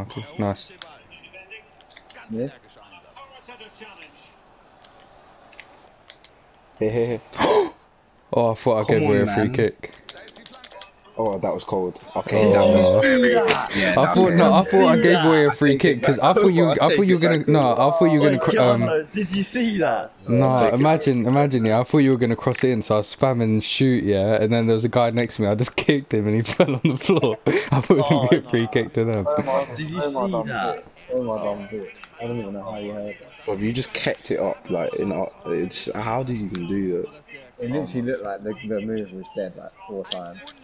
Okay, nice. Yeah. Hey. Oh, I thought I Come gave away on, a free man. kick. Oh, that was cold. Okay, Did that you Oh. was see very. that? Yeah, I thought okay, no, Did I you okay. thought I see gave away that? a I free take kick it because back over. I I thought take you were it gonna back no, over. I thought you were Oh, gonna. John, did you see that? No, Take it back. imagine, yeah. I thought you were gonna cross it in, so I was spamming shoot, yeah. And then there was a guy next to me. I just kicked him, and he fell on the floor. I thought it was gonna Oh, be a free kick to them. did you see that? Omar done it. I don't even know how you heard that. But you just kept it up, like it's. How do you even do that? It literally looked like the move was dead like 4 times.